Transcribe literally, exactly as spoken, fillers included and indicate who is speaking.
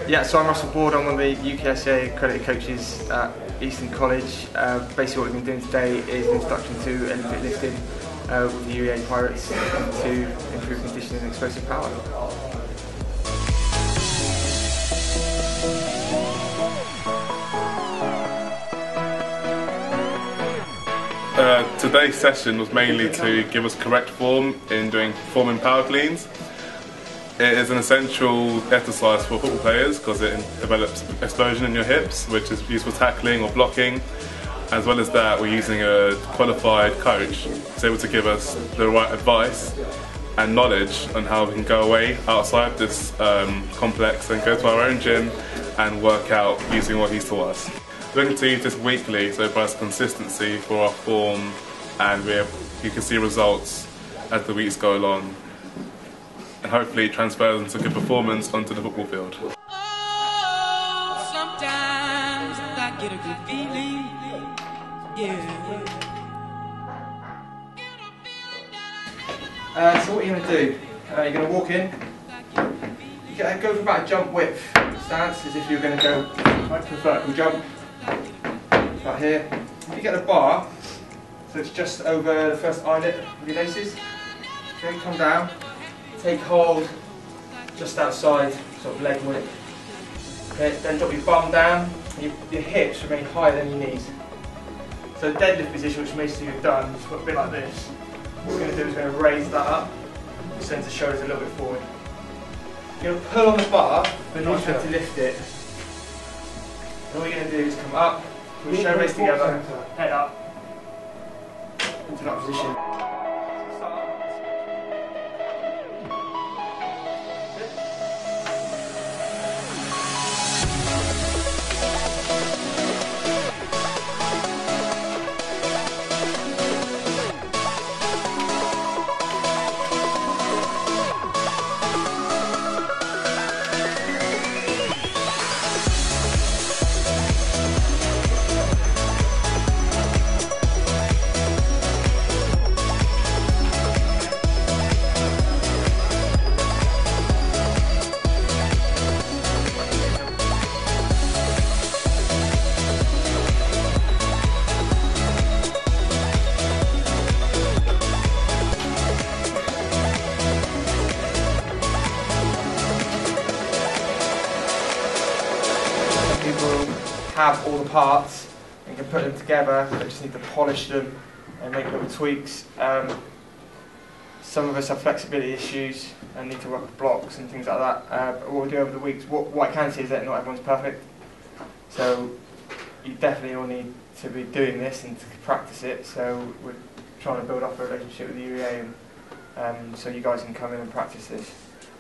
Speaker 1: Yeah, so I'm Russell Board. I'm one of the U K S A accredited coaches at Easton College. Uh, basically what we've been doing today is an introduction to Olympic lifting uh, with the U E A Pirates to improve conditioning and explosive power.
Speaker 2: Uh, today's session was mainly to give us correct form in doing performing power cleans. It is an essential exercise for football players because it develops explosion in your hips, which is used for tackling or blocking. As well as that, we're using a qualified coach who's able to give us the right advice and knowledge on how we can go away outside this um, complex and go to our own gym and work out using what he's taught us. We're looking to use this weekly, so it provides consistency for our form, and we're, you can see results as the weeks go along, and hopefully it transfers into good performance onto the football field.
Speaker 3: Oh, sometimes I get a good feeling, yeah.
Speaker 1: Uh, so what you're going to do, uh, you're going to walk in, you go for about a jump width stance, as if you're going to go right to a vertical jump. Right here. If you get the bar, so it's just over the first eyelid of your laces, okay, come down, take hold just outside sort of leg width. Okay, then drop your bum down, and your, your hips remain higher than your knees. So deadlift position, which most of you have done, is a bit like this. What we're going to do is we're going to raise that up, which sends the shoulders a little bit forward. You're going to pull on the bar, but not trying to lift it. And all you're going to do is come up, pull your shoulders together, head up, into that position. People have all the parts and can put them together, they just need to polish them and make little tweaks. Um, some of us have flexibility issues and need to work with blocks and things like that. Uh, but what we do over the weeks, what, what I can see is that not everyone's perfect. So you definitely all need to be doing this and to practice it. So we're trying to build up a relationship with the U E A, and um, so you guys can come in and practice this.